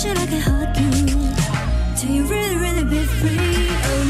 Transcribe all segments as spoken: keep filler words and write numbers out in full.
should I can hug you till you really really be free? Oh,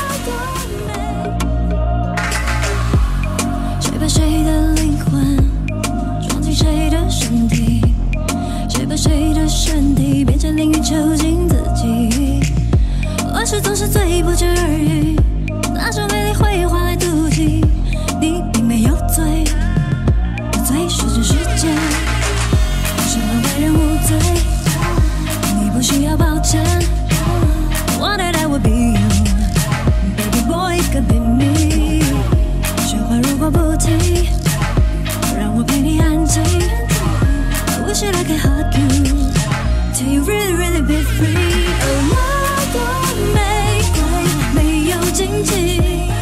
我的美，谁把谁的灵魂装进谁的身体？谁把谁的身体变成淋雨囚禁自己？往事总是最不值而语，那种美丽会换来妒忌。你并没有罪，罪是这世界，什么为人无罪？你不需要抱歉。Wanted I would be you, baby boy it could be me。说话如果不停，让我陪你安静。I wish that I could hug you till you really really be free。哦，我的玫瑰没有荆棘。